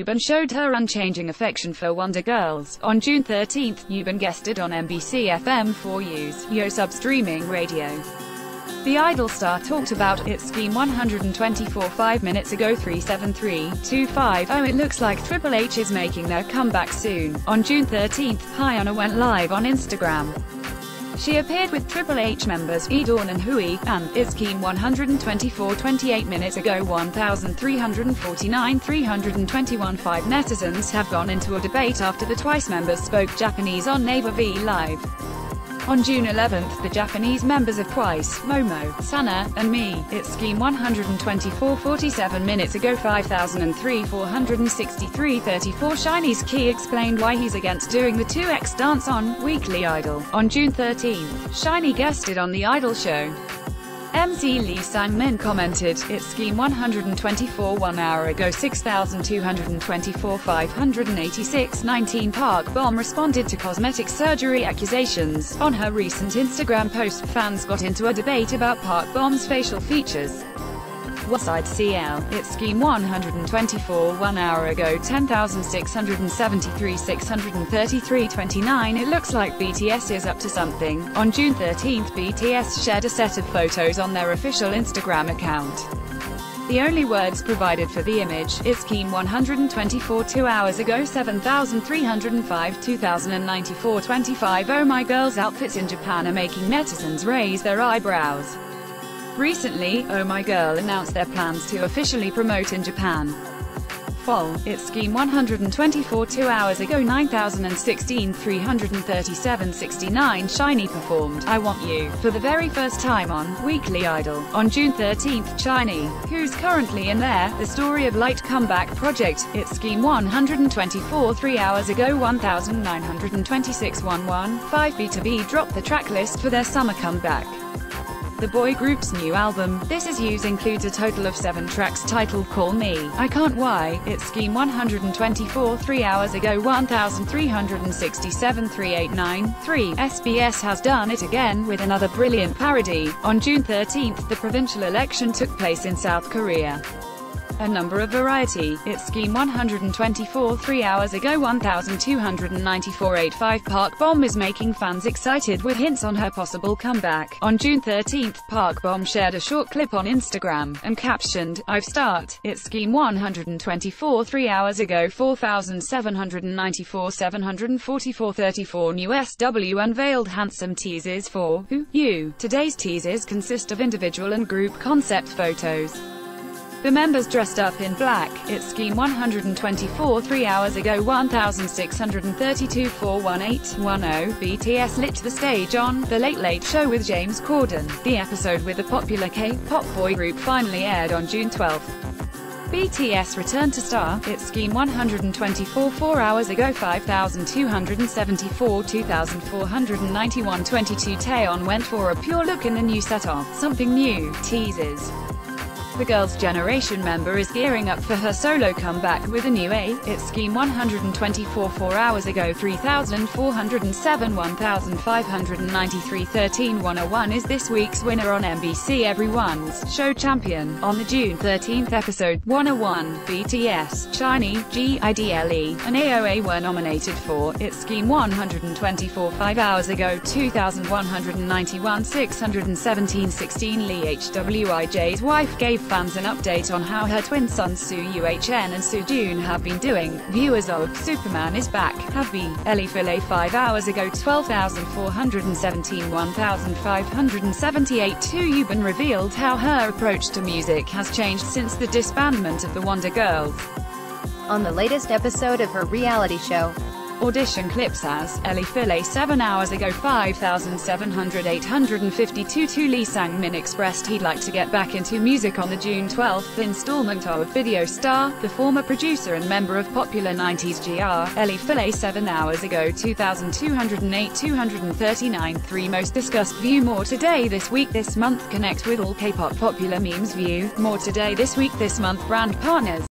Yubin showed her unchanging affection for Wonder Girls. On June 13, Yubin guested on NBC FM4U's Yo Sub streaming radio. The Idol star talked about its Scheme 124 5 minutes ago. 373-250. Oh, it looks like Triple H is making their comeback soon. On June 13, Hyuna went live on Instagram. She appeared with Triple H members Dawn and Hui, and its Scheme 124 28 minutes ago. 1349 321. 5 netizens have gone into a debate after the Twice members spoke Japanese on Naver V Live. On June 11th, the Japanese members of Twice, Momo, Sana, and Me, its Scheme 124 47 minutes ago. 5003 463 34. SHINee's Key explained why he's against doing the 2X dance on Weekly Idol. On June 13th, SHINee guested on The Idol show. MC Lee Sang-min commented, its Scheme 124 1 hour ago. 6224 586 19. Park Bom responded to cosmetic surgery accusations. On her recent Instagram post, fans got into a debate about Park Bom's facial features. Westside CL, its Scheme 124 1 hour ago. 10,673 633 29. It looks like BTS is up to something. On June 13th, BTS shared a set of photos on their official Instagram account. The only words provided for the image, its Scheme 124 2 hours ago. 7,305 2,094 25. Oh my girls' outfits in Japan are making netizens raise their eyebrows. Recently, Oh My Girl announced their plans to officially promote in Japan. Fall, its Scheme 124 2 hours ago. 9,016 337 69. SHINee performed I Want You for the very first time on Weekly Idol. On June 13th, SHINee, who's currently in The Story of Light comeback project, its Scheme 124 3 hours ago. 1,926 11 5. B2B dropped the track list for their summer comeback. The boy group's new album, This Is You's, includes a total of 7 tracks titled Call Me, I Can't Why, its Scheme 124 3 hours ago. 1,367 389 3. SBS has done it again with another brilliant parody. On June 13th, the provincial election took place in South Korea. A number of variety, its Scheme 124 3 hours ago. 1,294 85. Park Bom is making fans excited with hints on her possible comeback. On June 13th, Park Bom shared a short clip on Instagram, and captioned, I've start, its Scheme 124 3 hours ago. 4,794 744 34. New SW unveiled handsome teasers for Who You. Today's teasers consist of individual and group concept photos. The members dressed up in black, its Scheme 124 3 hours ago. 1,632 418 10. BTS lit the stage on The Late Late Show with James Corden. The episode with the popular K-pop boy group finally aired on June 12. BTS returned to star, its Scheme 124 4 hours ago. 5,274 2,491 22. Taeyeon went for a pure look in the new set of Something New teasers. The Girls' Generation member is gearing up for her solo comeback with a new its Scheme 124 4 hours ago. 3,407 1,593 13 101 is this week's winner on NBC Everyone's Show Champion. On the June 13th episode, 101, BTS, SHINee, GIDLE, and AOA were nominated for its Scheme 124 5 hours ago. 2,191 617 16. Lee HWIJ's wife gave fans an update on how her twin sons Soo Yuhn and Soo Jun have been doing. Viewers of Superman is Back have been Ellie Filet 5 hours ago. 12,417 1,578 2. Yubin revealed how her approach to music has changed since the disbandment of the Wonder Girls. On the latest episode of her reality show, audition clips as Ellie Filet 7 hours ago. 5,700 852 2. Lee Sang-min expressed he'd like to get back into music on the June 12th installment of Video Star. The former producer and member of popular 90s GR, Ellie Filet 7 hours ago. 2,208 239 3. Most discussed. View more today this week this month. Connect with all K-pop popular memes. View more today this week this month. Brand partners.